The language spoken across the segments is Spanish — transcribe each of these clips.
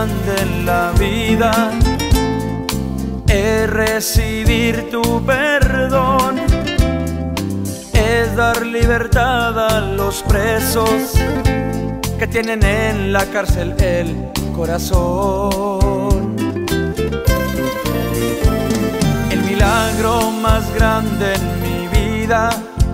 grande en la vida es recibir tu perdón, es dar libertad a los presos que tienen en la cárcel el corazón. El milagro más grande en mi vida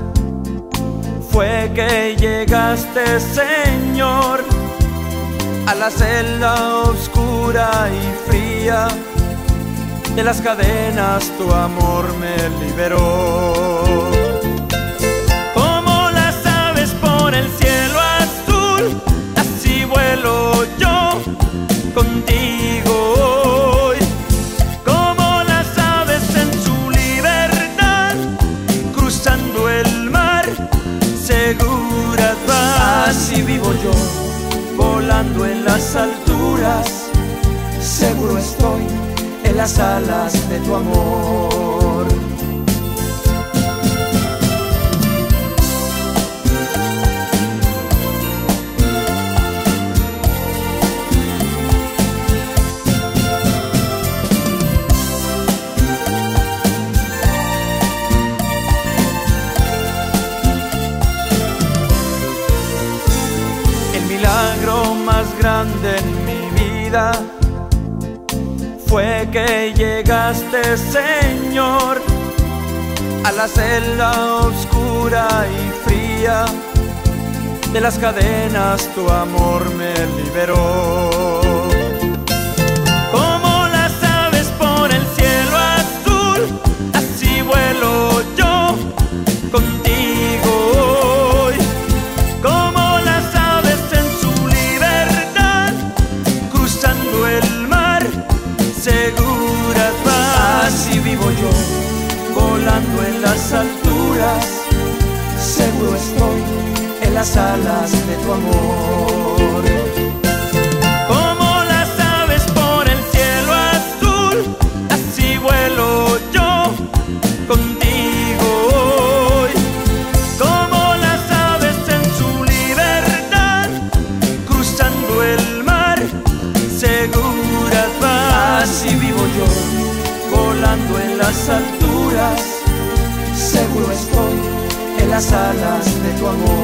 fue que llegaste, Señor, a la celda oscura y fría. De las cadenas tu amor me liberó. Como las aves por el cielo azul, así vuelo yo contigo hoy. Como las aves en su libertad, cruzando el mar, seguras van. Así vivo yo, volando en las alturas, seguro estoy en las alas de tu amor. El milagro más grande en mi vida fue que llegaste, Señor, a la celda oscura y fría. De las cadenas tu amor me liberó. Como las aves por el cielo azul, así vuelo yo contigo hoy. Como las aves en su libertad, cruzando el mar, seguras vas. Así vivo yo, volando en las alturas, seguro estoy en las alas de tu amor. Como las aves por el cielo azul, así vuelo yo contigo hoy. Como las aves en su libertad, cruzando el mar, seguras vas. Así vivo yo, volando en las alturas, seguro estoy en las alas de tu amor.